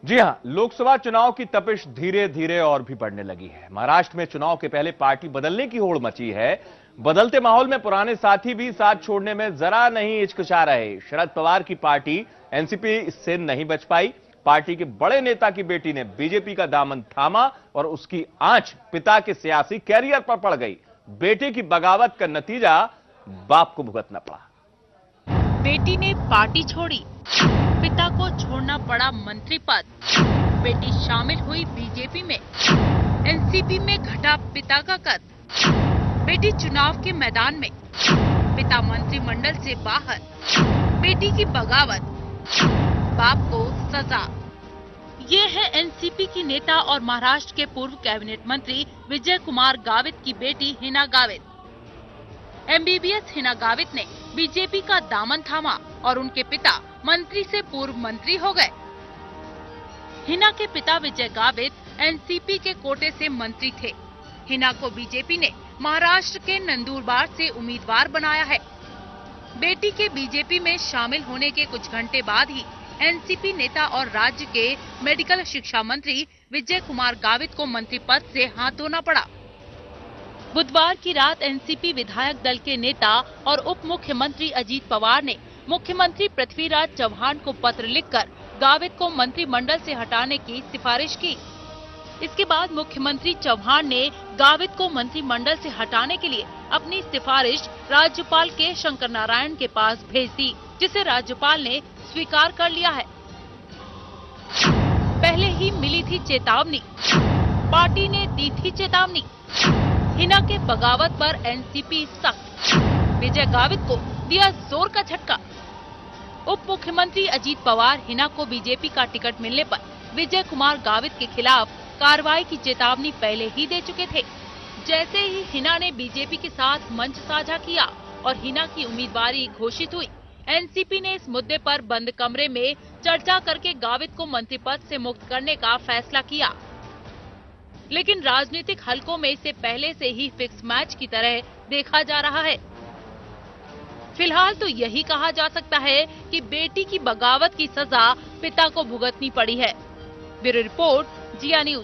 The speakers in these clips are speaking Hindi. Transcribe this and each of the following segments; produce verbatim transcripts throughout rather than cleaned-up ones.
जी हां, लोकसभा चुनाव की तपिश धीरे धीरे और भी बढ़ने लगी है। महाराष्ट्र में चुनाव के पहले पार्टी बदलने की होड़ मची है। बदलते माहौल में पुराने साथी भी साथ छोड़ने में जरा नहीं हिचकिचा रहे। शरद पवार की पार्टी एनसीपी इससे नहीं बच पाई। पार्टी के बड़े नेता की बेटी ने बीजेपी का दामन थामा और उसकी आंच पिता के सियासी कैरियर पर पड़ गई। बेटे की बगावत का नतीजा बाप को भुगतना पड़ा। बेटी ने पार्टी छोड़ी, पिता को छोड़ना पड़ा मंत्री पद। बेटी शामिल हुई बीजेपी में, एनसीपी में घटा पिता का कद। बेटी चुनाव के मैदान में, पिता मंत्रिमंडल से बाहर। बेटी की बगावत, बाप को सजा। ये है एनसीपी की नेता और महाराष्ट्र के पूर्व कैबिनेट मंत्री विजय कुमार गावित की बेटी हिना गावित। एमबीबीएस हिना गावित ने बीजेपी का दामन थामा और उनके पिता मंत्री से पूर्व मंत्री हो गए। हिना के पिता विजय गावित एनसीपी के कोटे से मंत्री थे। हिना को बीजेपी ने महाराष्ट्र के नंदुरबार से उम्मीदवार बनाया है। बेटी के बीजेपी में शामिल होने के कुछ घंटे बाद ही एनसीपी नेता और राज्य के मेडिकल शिक्षा मंत्री विजय कुमार गावित को मंत्री पद से हाथ धोना पड़ा। बुधवार की रात एनसीपी विधायक दल के नेता और उप मुख्यमंत्री अजीत पवार ने मुख्यमंत्री पृथ्वीराज चव्हाण को पत्र लिखकर गावित को मंत्रिमंडल से हटाने की सिफारिश की। इसके बाद मुख्यमंत्री चव्हाण ने गावित को मंत्रिमंडल से हटाने के लिए अपनी सिफारिश राज्यपाल के शंकर नारायण के पास भेज दी, जिसे राज्यपाल ने स्वीकार कर लिया है। पहले ही मिली थी चेतावनी, पार्टी ने दी थी चेतावनी। हिना के बगावत पर एनसीपी सख्त, विजय गावित को दिया जोर का झटका। उप मुख्यमंत्री अजीत पवार हिना को बीजेपी का टिकट मिलने पर विजय कुमार गावित के खिलाफ कार्रवाई की चेतावनी पहले ही दे चुके थे। जैसे ही हिना ने बीजेपी के साथ मंच साझा किया और हिना की उम्मीदवारी घोषित हुई, एनसीपी ने इस मुद्दे पर बंद कमरे में चर्चा करके गावित को मंत्री पद से मुक्त करने का फैसला किया। लेकिन राजनीतिक हलकों में इसे पहले से ही फिक्स मैच की तरह देखा जा रहा है। फिलहाल तो यही कहा जा सकता है कि बेटी की बगावत की सजा पिता को भुगतनी पड़ी है। Bureau report, Jiya news.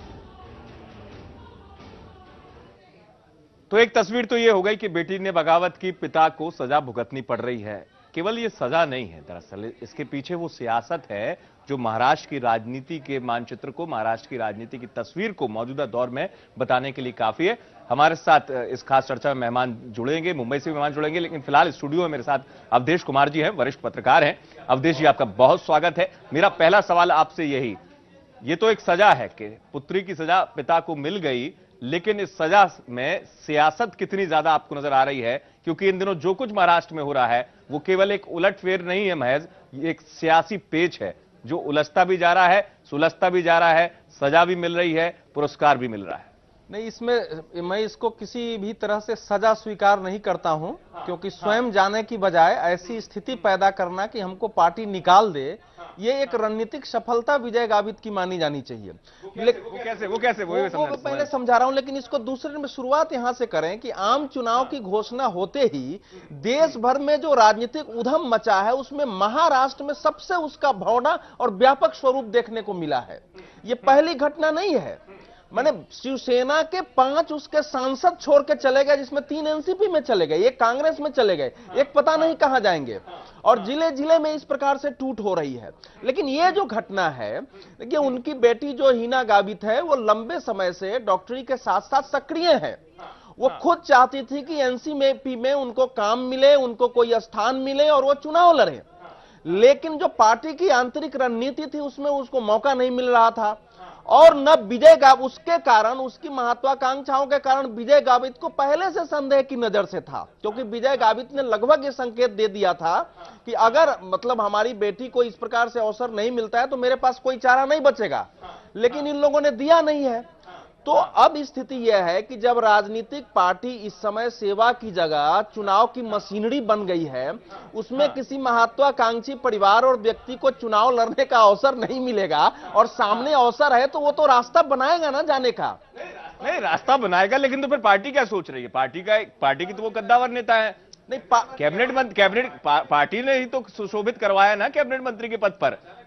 तो एक तस्वीर तो ये हो गई कि बेटी ने बगावत की, पिता को सजा भुगतनी पड़ रही है। केवल ये सजा नहीं है, दरअसल इसके पीछे वो सियासत है जो महाराष्ट्र की राजनीति के मानचित्र को, महाराष्ट्र की राजनीति की तस्वीर को मौजूदा दौर में बताने के लिए काफी है। हमारे साथ इस खास चर्चा में मेहमान जुड़ेंगे, मुंबई से मेहमान जुड़ेंगे, लेकिन फिलहाल स्टूडियो में मेरे साथ अवधेश कुमार जी हैं, वरिष्ठ पत्रकार हैं। अवधेश जी, आपका बहुत स्वागत है। मेरा पहला सवाल आपसे यही, ये तो एक सजा है कि पुत्री की सजा पिता को मिल गई, लेकिन इस सजा में सियासत कितनी ज्यादा आपको नजर आ रही है? क्योंकि इन दिनों जो कुछ महाराष्ट्र में हो रहा है वो केवल एक उलटफेर नहीं है महज, ये एक सियासी पेच है जो उलझता भी जा रहा है, सुलझता भी जा रहा है, सजा भी मिल रही है, पुरस्कार भी मिल रहा है। नहीं, इसमें मैं इसको किसी भी तरह से सजा स्वीकार नहीं करता हूं, क्योंकि स्वयं जाने की बजाय ऐसी स्थिति पैदा करना कि हमको पार्टी निकाल दे, ये एक रणनीतिक सफलता विजय गावित की मानी जानी चाहिए। वो कैसे वो कैसे वो, कैसे, वो, वो, वो पहले समझा रहा हूं, लेकिन इसको दूसरे में शुरुआत यहां से करें कि आम चुनाव की घोषणा होते ही देश भर में जो राजनीतिक उधम मचा है उसमें महाराष्ट्र में सबसे उसका भौना और व्यापक स्वरूप देखने को मिला है। ये पहली घटना नहीं है। माने शिवसेना के पांच उसके सांसद छोड़ के चले गए, जिसमें तीन एनसीपी में चले गए, एक कांग्रेस में चले गए, एक पता नहीं कहां जाएंगे, और जिले जिले में इस प्रकार से टूट हो रही है। लेकिन ये जो घटना है, देखिए, उनकी बेटी जो हिना गावित है वो लंबे समय से डॉक्टरी के साथ साथ सक्रिय है। वो खुद चाहती थी कि एनसीपी में उनको काम मिले, उनको कोई स्थान मिले और वो चुनाव लड़े, लेकिन जो पार्टी की आंतरिक रणनीति थी उसमें उसको मौका नहीं मिल रहा था। और न विजय गावित, उसके कारण, उसकी महत्वाकांक्षाओं के कारण विजय गावित को पहले से संदेह की नजर से था, क्योंकि विजय गावित ने लगभग ये संकेत दे दिया था कि अगर मतलब हमारी बेटी को इस प्रकार से अवसर नहीं मिलता है तो मेरे पास कोई चारा नहीं बचेगा। लेकिन इन लोगों ने दिया नहीं है। तो अब स्थिति यह है कि जब राजनीतिक पार्टी इस समय सेवा की जगह चुनाव की मशीनरी बन गई है, उसमें किसी महत्वाकांक्षी परिवार और व्यक्ति को चुनाव लड़ने का अवसर नहीं मिलेगा, और सामने अवसर है तो वो तो रास्ता बनाएगा ना जाने का। नहीं, रास्ता बनाएगा, लेकिन तो फिर पार्टी क्या सोच रही है? पार्टी का पार्टी की तो वो कद्दावर नेता है। नहीं, कैबिनेट मंत्री, कैबिनेट पा, पार्टी ने ही तो सुशोभित करवाया ना कैबिनेट मंत्री के पद पर।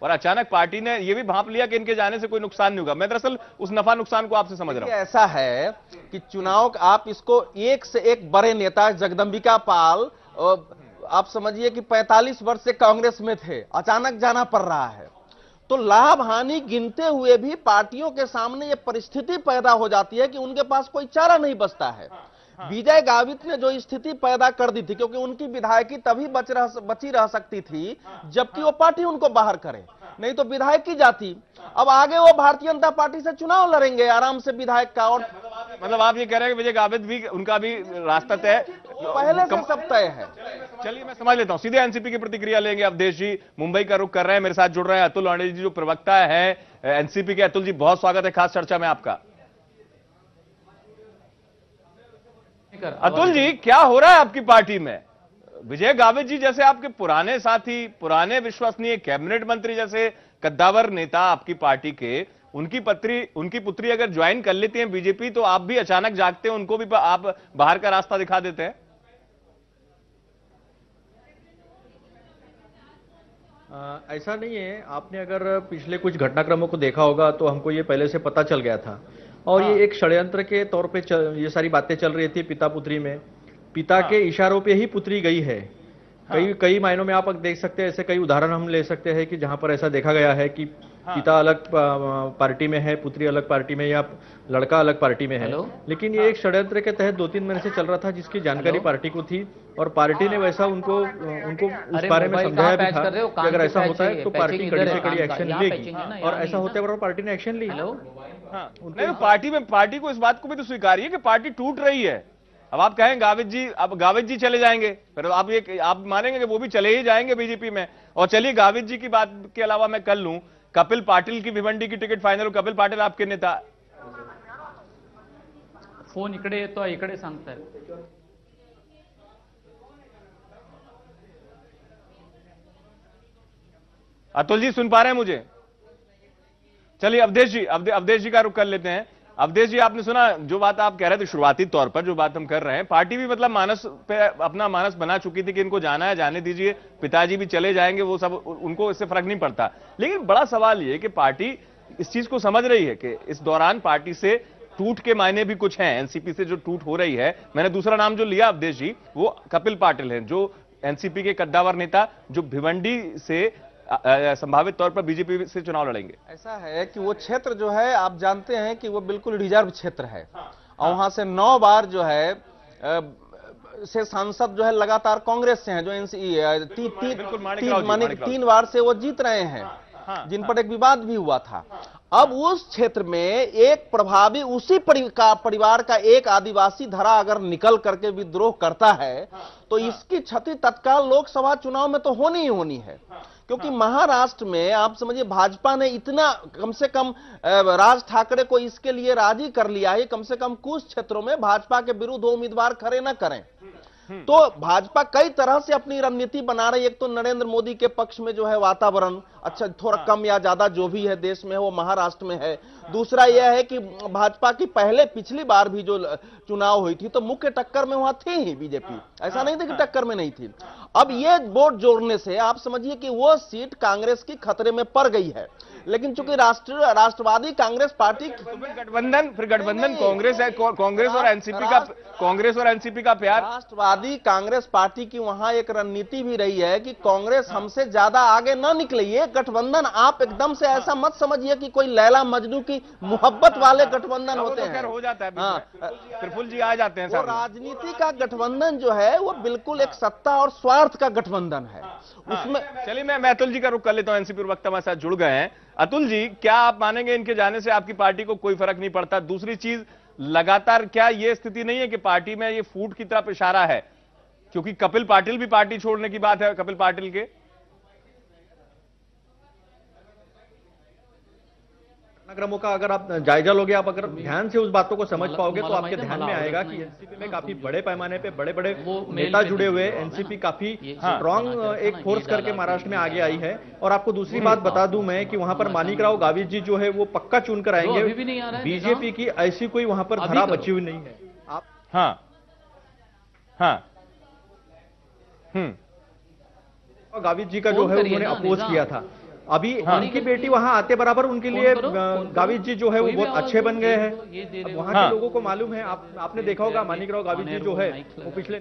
और अचानक पार्टी ने यह भी भांप लिया कि इनके जाने से कोई नुकसान नहीं होगा। मैं दरअसल उस नफा नुकसान को आपसे समझ रहा हूं। ऐसा है कि चुनाव आप इसको एक से एक बड़े नेता जगदंबिका पाल, आप समझिए कि पैंतालीस वर्ष से कांग्रेस में थे, अचानक जाना पड़ रहा है, तो लाभ हानि गिनते हुए भी पार्टियों के सामने यह परिस्थिति पैदा हो जाती है कि उनके पास कोई चारा नहीं बचता है। विजय गावित ने जो स्थिति पैदा कर दी थी, क्योंकि उनकी विधायकी तभी बच रह बची रह सकती थी जबकि वो पार्टी उनको बाहर करे, नहीं तो विधायकी जाती। अब आगे वो भारतीय जनता पार्टी से चुनाव लड़ेंगे आराम से विधायक का। और मतलब आप ये कह रहे हैं कि विजय गावित भी, उनका भी रास्ता तय पहले से सब तय है। चलिए मैं समझ लेता हूं, सीधे एनसीपी की प्रतिक्रिया लेंगे। अवधेश जी मुंबई का रुख कर रहे हैं, मेरे साथ जुड़ रहे हैं अतुल आंडे जी जो प्रवक्ता है एनसीपी के। अतुल जी बहुत स्वागत है खास चर्चा में आपका। अतुल जी क्या हो रहा है आपकी पार्टी में? विजय गावित जी जैसे आपके पुराने साथी, पुराने विश्वसनीय कैबिनेट मंत्री जैसे कद्दावर नेता आपकी पार्टी के, उनकी पत्री उनकी पुत्री अगर ज्वाइन कर लेती हैं बीजेपी, तो आप भी अचानक जागते हैं, उनको भी आप बाहर का रास्ता दिखा देते हैं? आ, ऐसा नहीं है। आपने अगर पिछले कुछ घटनाक्रमों को देखा होगा तो हमको ये पहले से पता चल गया था, और हाँ। ये एक षड्यंत्र के तौर पे चल, ये सारी बातें चल रही थी पिता पुत्री में। पिता हाँ। के इशारों पे ही पुत्री गई है। हाँ। कई कई मायनों में आप देख सकते हैं, ऐसे कई उदाहरण हम ले सकते हैं कि जहां पर ऐसा देखा गया है कि हाँ। पिता अलग पार्टी में है, पुत्री अलग पार्टी में, या लड़का अलग पार्टी में है। लेकिन ये हाँ। एक षड्यंत्र के तहत दो तीन महीने से चल रहा था, जिसकी जानकारी पार्टी को थी, और पार्टी ने वैसा उनको उनको उस बारे में समझाया भी था कि अगर ऐसा होता है तो पार्टी कड़ी से कड़ी एक्शन लेगी, और ऐसा होते हुए पार्टी ने एक्शन ली। हाँ, नहीं पार्टी में पार्टी को इस बात को भी तो स्वीकारिए कि पार्टी टूट रही है। अब आप कहें गावित जी, अब गावित जी चले जाएंगे, फिर आप ये आप मानेंगे कि वो भी चले ही जाएंगे बीजेपी में। और चलिए गावित जी की बात के अलावा मैं कर लूं, कपिल पाटिल की भिवंडी की टिकट फाइनल। कपिल पाटिल आपके नेता। फोन इकडे येतो, इकडे सांगताय। अतुल जी सुन पा रहे हैं मुझे? चलिए अवधेश जी, अवधेश जी का रुख कर लेते हैं। अवधेश जी आपने सुना जो बात आप कह रहे थे, शुरुआती तौर पर जो बात हम कर रहे हैं, पार्टी भी मतलब मानस पे अपना मानस बना चुकी थी कि इनको जाना है, जाने दीजिए, पिताजी भी चले जाएंगे, वो सब उनको इससे फर्क नहीं पड़ता। लेकिन बड़ा सवाल ये कि पार्टी इस चीज को समझ रही है कि इस दौरान पार्टी से टूट के मायने भी कुछ हैं। एनसीपी से जो टूट हो रही है, मैंने दूसरा नाम जो लिया अवधेश जी, वो कपिल पाटिल है, जो एनसीपी के कद्दावर नेता, जो भिवंडी से संभावित तौर पर बीजेपी से चुनाव लड़ेंगे। ऐसा है कि वो क्षेत्र जो है आप जानते हैं कि वो बिल्कुल रिजर्व क्षेत्र है, और वहां से नौ बार जो है से सांसद जो है लगातार कांग्रेस से हैं, जो एनसी ती, ती, ती, तीन बार से वो जीत रहे हैं, जिन पर एक विवाद भी हुआ था। अब उस क्षेत्र में एक प्रभावी उसी परिवार का एक आदिवासी धरा अगर निकल करके विद्रोह करता है, तो इसकी क्षति तत्काल लोकसभा चुनाव में तो होनी ही होनी है। क्योंकि महाराष्ट्र में आप समझिए भाजपा ने इतना, कम से कम राज ठाकरे को इसके लिए राजी कर लिया है, कम से कम कुछ क्षेत्रों में भाजपा के विरुद्ध उम्मीदवार खड़े न करें। तो भाजपा कई तरह से अपनी रणनीति बना रही है। एक तो नरेंद्र मोदी के पक्ष में जो है वातावरण अच्छा, थोड़ा कम या ज्यादा जो भी है देश में है वो महाराष्ट्र में है। दूसरा यह है कि भाजपा की पहले पिछली बार भी जो चुनाव हुई थी तो मुख्य टक्कर में वहां थी ही बीजेपी, ऐसा नहीं था कि टक्कर में नहीं थी। अब ये वोट जोड़ने से आप समझिए कि वो सीट कांग्रेस की खतरे में पड़ गई है। लेकिन चूंकि राष्ट्र राष्ट्रवादी कांग्रेस पार्टी तो फिर गठबंधन फिर गठबंधन कांग्रेस है, कांग्रेस और एनसीपी का कांग्रेस और एनसीपी का प्यार। राष्ट्रवादी कांग्रेस पार्टी की वहां एक रणनीति भी रही है कि कांग्रेस हमसे ज्यादा आगे ना निकले। ये गठबंधन आप एकदम से ऐसा मत समझिए कि कोई लैला मजनू की मोहब्बत वाले गठबंधन होते हैं, हो जाता है। हाँ, प्रफुल्ल जी आ जाते हैं। वो राजनीति का गठबंधन जो है वो बिल्कुल एक सत्ता और स्वार्थ का गठबंधन है उसमें। चलिए मैं अतुल जी का रुख कर लेता हूं, एनसीपी प्रवक्ता हमारे साथ जुड़ गए हैं। अतुल जी, क्या आप मानेंगे इनके जाने से आपकी पार्टी को कोई फर्क नहीं पड़ता? दूसरी चीज, लगातार क्या यह स्थिति नहीं है कि पार्टी में ये फूट की तरफ इशारा है? क्योंकि कपिल पाटिल भी पार्टी छोड़ने की बात है, कपिल पाटिल के घटनाक्रमों का अगर आप जायजा लोगे, आप अगर ध्यान से उस बातों को समझ पाओगे तो आपके ध्यान में आएगा कि एनसीपी में काफी बड़े पैमाने पे बड़े बड़े नेता जुड़े हुए, एनसीपी काफी स्ट्रॉन्ग एक फोर्स करके महाराष्ट्र में आगे आई है। और आपको दूसरी बात बता दूं मैं कि वहां पर मानिकराव गावित जी जो है वो पक्का चुन कर आएंगे। बीजेपी की ऐसी कोई वहां पर धरा बची हुई नहीं है। आप हाँ हाँ हम्म गावित जी का जो है उन्होंने अपोज किया था, अभी हाँ। उनकी बेटी वहां आते बराबर उनके फोन लिए करो, अ, फोन करो। गावित जी जो है वो कोई भी बहुत आवाज अच्छे दो, बन गए ये हैं। दो, ये दे रहे अब हो। वहां हाँ। के लोगों को मालूम है, आप आपने देखा होगा मानिक राव गावित जी जो है वो पिछले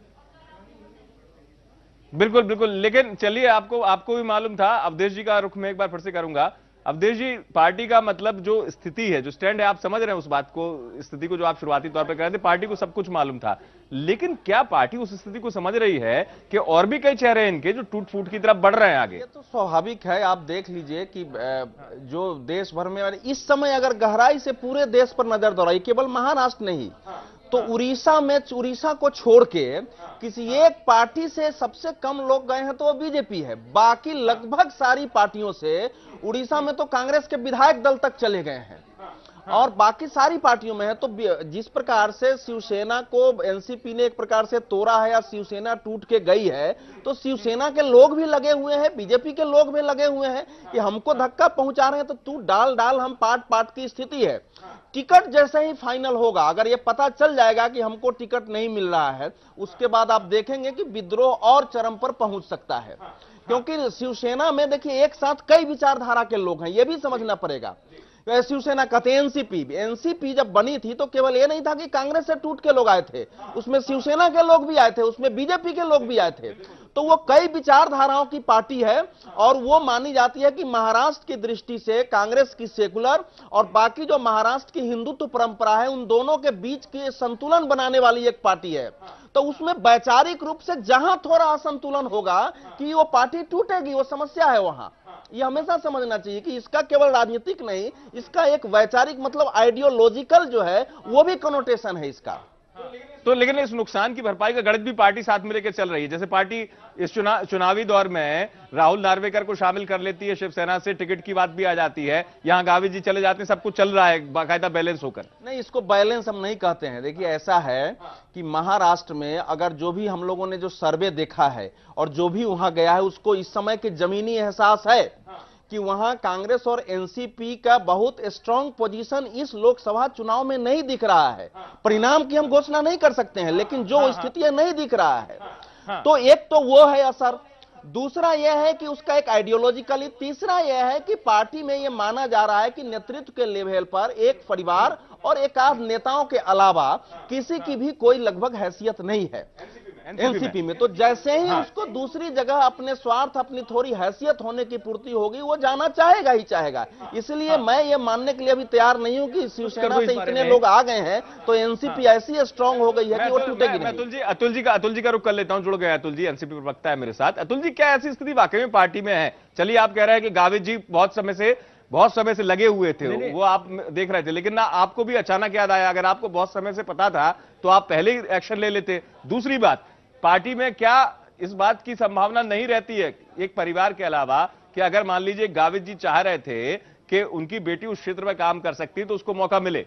बिल्कुल बिल्कुल, लेकिन चलिए, आपको आपको भी मालूम था। अवधेश जी का रुख मैं एक बार फिर से करूंगा। अवधेश जी, पार्टी का मतलब जो स्थिति है, जो स्टैंड है, आप समझ रहे हैं उस बात को, स्थिति को जो आप शुरुआती तौर पर कह रहे थे, पार्टी को सब कुछ मालूम था, लेकिन क्या पार्टी उस स्थिति को समझ रही है कि और भी कई चेहरे हैं इनके जो टूट फूट की तरफ बढ़ रहे हैं आगे? ये तो स्वाभाविक है। आप देख लीजिए कि अ, जो देश भर में इस समय अगर गहराई से पूरे देश पर नजर दौड़ाई, केवल महाराष्ट्र नहीं, तो उड़ीसा में, उड़ीसा को छोड़ के किसी एक पार्टी से सबसे कम लोग गए हैं तो वो बीजेपी है। बाकी लगभग सारी पार्टियों से, उड़ीसा में तो कांग्रेस के विधायक दल तक चले गए हैं और बाकी सारी पार्टियों में है। तो जिस प्रकार से शिवसेना को एनसीपी ने एक प्रकार से तोड़ा है या शिवसेना टूट के गई है, तो शिवसेना के लोग भी लगे हुए हैं, बीजेपी के लोग भी लगे हुए हैं कि हमको धक्का पहुंचा रहे हैं तो तू डाल डाल, हम पाट पाट की स्थिति है। टिकट जैसे ही फाइनल होगा, अगर ये पता चल जाएगा कि हमको टिकट नहीं मिल रहा है, उसके बाद आप देखेंगे कि विद्रोह और चरम पर पहुंच सकता है। क्योंकि शिवसेना में देखिए एक साथ कई विचारधारा के लोग हैं, यह भी समझना पड़ेगा। शिवसेना कहते हैं एनसीपी, एनसीपी जब बनी थी तो केवल ये नहीं था कि कांग्रेस से टूट के लोग आए थे, उसमें शिवसेना के लोग भी आए थे, उसमें बीजेपी के लोग भी आए थे। तो वो कई विचारधाराओं की पार्टी है और वो मानी जाती है कि महाराष्ट्र की दृष्टि से कांग्रेस की सेकुलर और बाकी जो महाराष्ट्र की हिंदुत्व परंपरा है, उन दोनों के बीच के संतुलन बनाने वाली एक पार्टी है। तो उसमें वैचारिक रूप से जहां थोड़ा असंतुलन होगा कि वो पार्टी टूटेगी, वो समस्या है वहां। ये हमेशा समझना चाहिए कि इसका केवल राजनीतिक नहीं, इसका एक वैचारिक मतलब आइडियोलॉजिकल जो है वो भी कनोटेशन है इसका। तो लेकिन इस नुकसान की भरपाई का गणित भी पार्टी साथ में लेकर चल रही है। जैसे पार्टी इस चुनाव चुनावी दौर में राहुल नार्वेकर को शामिल कर लेती है, शिवसेना से टिकट की बात भी आ जाती है, यहां गावित जी चले जाते हैं, सब कुछ चल रहा है बाकायदा बैलेंस होकर। नहीं, इसको बैलेंस हम नहीं कहते हैं। देखिए ऐसा है कि महाराष्ट्र में अगर जो भी हम लोगों ने जो सर्वे देखा है और जो भी वहां गया है, उसको इस समय के जमीनी एहसास है कि वहां कांग्रेस और एनसीपी का बहुत स्ट्रांग पोजीशन इस लोकसभा चुनाव में नहीं दिख रहा है। परिणाम की हम घोषणा नहीं कर सकते हैं, लेकिन जो स्थिति है नहीं दिख रहा है। तो एक तो वो है असर, दूसरा यह है कि उसका एक आइडियोलॉजिकली, तीसरा यह है कि पार्टी में यह माना जा रहा है कि नेतृत्व के लेवल पर एक परिवार और एक आध नेताओं के अलावा किसी की भी कोई लगभग हैसियत नहीं है एनसीपी में। तो जैसे ही हाँ। उसको दूसरी जगह अपने स्वार्थ, अपनी थोड़ी हैसियत होने की पूर्ति होगी, वो जाना चाहेगा ही चाहेगा। इसलिए हाँ। मैं ये मानने के लिए अभी तैयार नहीं हूं कि शिवसेना से इतने लोग आ गए हैं तो एनसीपी हाँ। ऐसी स्ट्रांग हो गई है कि वो टूटेगी नहीं। अतुल जी, अतुल जी का अतुल जी का रुख कर लेता हूं, जुड़ गए अतुल जी, एनसीपी प्रवक्ता है मेरे साथ। अतुल जी, क्या ऐसी स्थिति वाकई में पार्टी में है? चलिए, आप कह रहे हैं कि गावित जी बहुत समय से बहुत समय से लगे हुए थे, नहीं, नहीं। वो आप देख रहे थे, लेकिन ना आपको भी अचानक याद आया। अगर आपको बहुत समय से पता था तो आप पहले ही एक्शन ले लेते। दूसरी बात, पार्टी में क्या इस बात की संभावना नहीं रहती है एक परिवार के अलावा कि अगर मान लीजिए गावित जी चाह रहे थे कि उनकी बेटी उस क्षेत्र में काम कर सकती है तो उसको मौका मिले?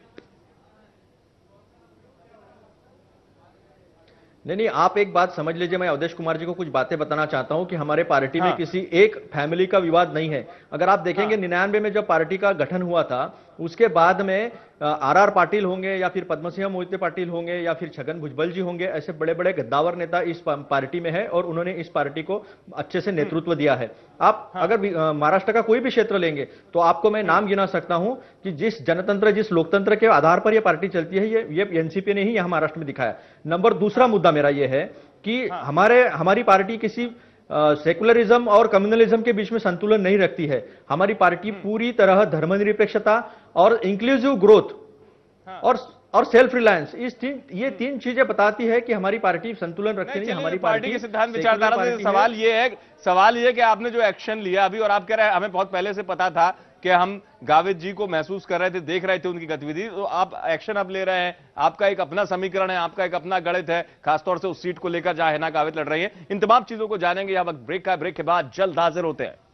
नहीं नहीं, आप एक बात समझ लीजिए, मैं अवधेश कुमार जी को कुछ बातें बताना चाहता हूं कि हमारे पार्टी हाँ। में किसी एक फैमिली का विवाद नहीं है। अगर आप देखेंगे हाँ। निन्यानवे में जब पार्टी का गठन हुआ था, उसके बाद में आर आर पाटिल होंगे या फिर पद्मसिंह मोहिते पाटिल होंगे या फिर छगन भुजबल जी होंगे, ऐसे बड़े बड़े गद्दावर नेता इस पार्टी में है और उन्होंने इस पार्टी को अच्छे से नेतृत्व दिया है। आप हाँ। अगर महाराष्ट्र का कोई भी क्षेत्र लेंगे तो आपको मैं नाम गिना सकता हूं कि जिस जनतंत्र, जिस लोकतंत्र के आधार पर यह पार्टी चलती है, ये ये एनसीपी ने ही यहां महाराष्ट्र में दिखाया। नंबर दूसरा मुद्दा मेरा यह है कि हमारे हमारी पार्टी किसी सेकुलरिज्म और कम्युनलिज्म के बीच में संतुलन नहीं रखती है। हमारी पार्टी पूरी तरह धर्मनिरपेक्षता और इंक्लूसिव ग्रोथ और और सेल्फ रिलायंस, इस तीन ये तीन चीजें बताती है कि हमारी पार्टी संतुलन रखती नहीं, नहीं हमारी पार्टी के सिद्धांत विचारधारा से सवाल ये है सवाल ये कि आपने जो एक्शन लिया अभी, और आप कह रहे हैं हमें बहुत पहले से पता था कि हम गावित जी को महसूस कर रहे थे, देख रहे थे उनकी गतिविधि, तो आप एक्शन अब ले रहे हैं। आपका एक अपना समीकरण है, आपका एक अपना गणित है, खासतौर से उस सीट को लेकर जहां है ना गावित लड़ रही है। इन तमाम चीजों को जानेंगे। यहां वक्त ब्रेक का, ब्रेक के बाद जल्द हाजिर होते हैं।